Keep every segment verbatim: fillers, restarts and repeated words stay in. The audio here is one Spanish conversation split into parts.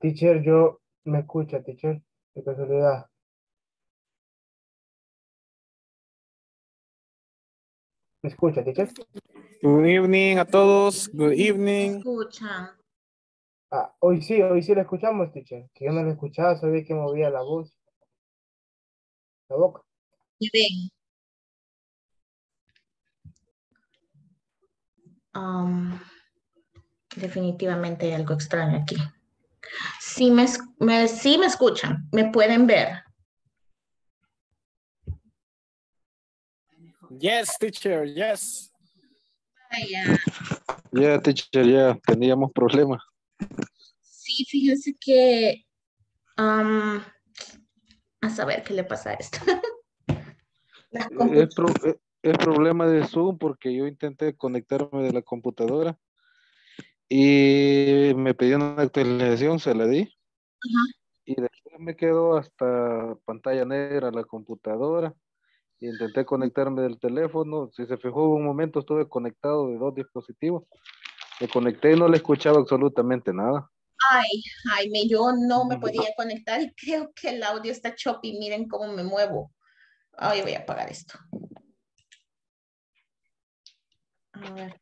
Teacher, yo me escucha, teacher, de casualidad. ¿Me escucha, teacher? Good evening a todos. Good evening. Escuchan. Ah, hoy sí, hoy sí la escuchamos, teacher. Que yo no la escuchaba, sabía que movía la voz, la boca. Y ven. Um, definitivamente hay algo extraño aquí. Sí me, es- me- sí me escuchan, me pueden ver. Yes, teacher. Yes. Vaya. Ya, teacher, ya teníamos problemas. Sí, fíjense que um, a saber qué le pasa a esto. Las Es, computadoras. pro- es- es problema de Zoom porque yo intenté conectarme de la computadora y me pidió una actualización, se la di y después me quedó hasta pantalla negra la computadora y intenté conectarme del teléfono. Si se fijó, hubo un momento estuve conectado de dos dispositivos. Me conecté y no le escuchaba absolutamente nada. Ay, Jaime, yo no me podía conectar y creo que el audio está choppy. Miren cómo me muevo. Ay, voy a apagar esto. A ver.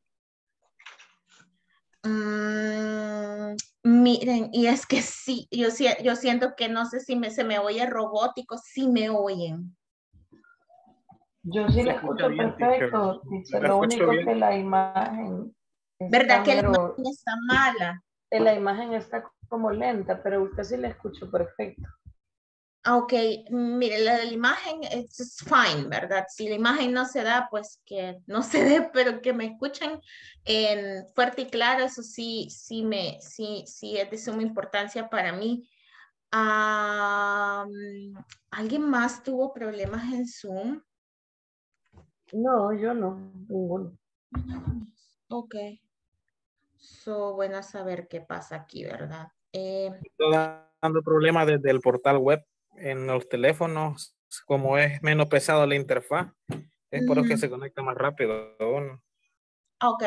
Mm, miren, y es que sí, yo, si- yo siento que no sé si me, se me oye robótico, sí me oyen. Yo sí Se la escucha escucho bien, teacher. perfecto, teacher. La Lo escucho único bien. que la imagen ¿Verdad está que la mero, imagen está mala? que la imagen está como lenta, pero usted sí la escucho perfecto. Ah, ok, mire, la de la imagen es es fine, ¿verdad? Si la imagen no se da, pues que no se dé, pero que me escuchen en fuerte y claro, eso sí, sí me, sí, sí es de suma importancia para mí. Ah, ¿alguien más tuvo problemas en Zoom? No, yo no, ninguno. Ok. So, bueno saber qué pasa aquí, ¿verdad? Eh, Está dando problemas desde el portal web en los teléfonos. Como es menos pesado la interfaz, es por eso que ujú, se conecta más rápido a uno. ok.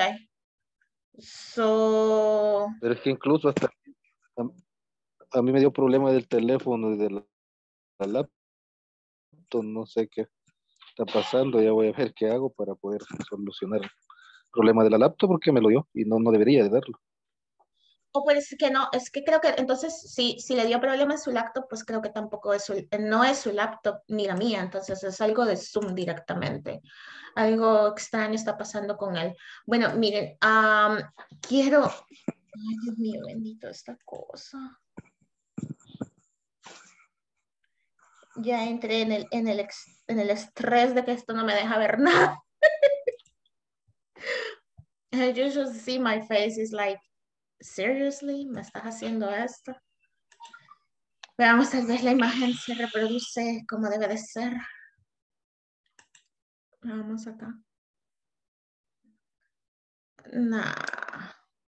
So, Pero es que incluso hasta a, a mí me dio problema del teléfono y de la, la laptop, no sé qué está pasando, ya voy a ver qué hago para poder solucionar el problema de la laptop porque me lo dio y no, no debería de darlo. o pues que no, es que creo que entonces si, si le dio problema en su laptop, pues creo que tampoco es su, no es su laptop ni la mía, entonces es algo de Zoom directamente. Algo extraño está pasando con él. Bueno, miren, am, quiero, ay Dios mío, bendito esta cosa. Ya entré en el, en el, ex- en el estrés de que esto no me deja ver nada. I just see my face is like, seriously, ¿me estás haciendo esto? Veamos, tal vez la imagen se reproduce como debe de ser. Vamos acá. Nah.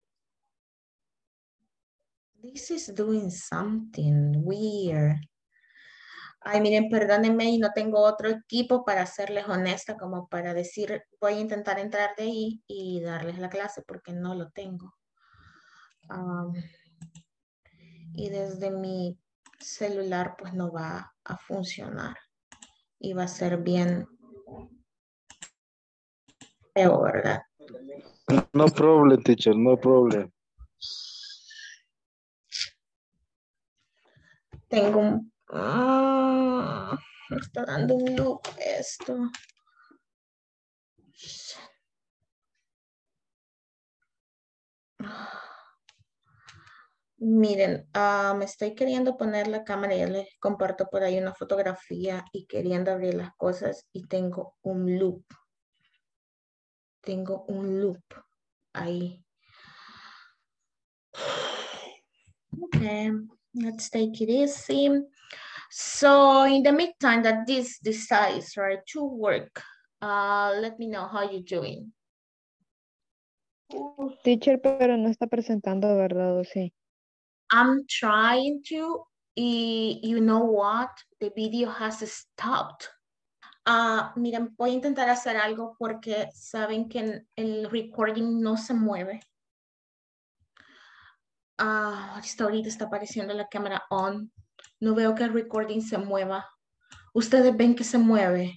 This is doing something weird. Ay, miren, perdónenme y no tengo otro equipo para serles honesta, como para decir, voy a intentar entrar de ahí y darles la clase porque no lo tengo. Um, y desde mi celular pues no va a funcionar y va a ser bien feo, ¿verdad? No problem, teacher, no problem. Tengo un... ah, me está dando un loop esto. Miren, ah, me estoy queriendo poner la cámara, ya les comparto por ahí una fotografía y queriendo abrir las cosas y tengo un loop. Tengo un loop ahí. Okay, let's take it easy. So in the meantime that this decides, right, to work, uh, let me know how you're doing. Teacher, pero no está presentando, ¿verdad? ¿O sí? I'm trying to, y you know what? The video has stopped. Ah, miren, voy a intentar hacer algo porque saben que el recording no se mueve. Ah, hasta ahorita está apareciendo la cámara on. No veo que el recording se mueva. Ustedes ven que se mueve.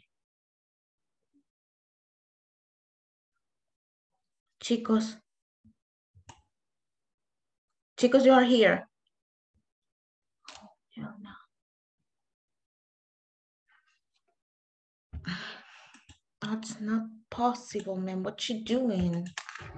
Chicos. Chicos, you are here. Oh, hell no. That's not possible, man. What you doing?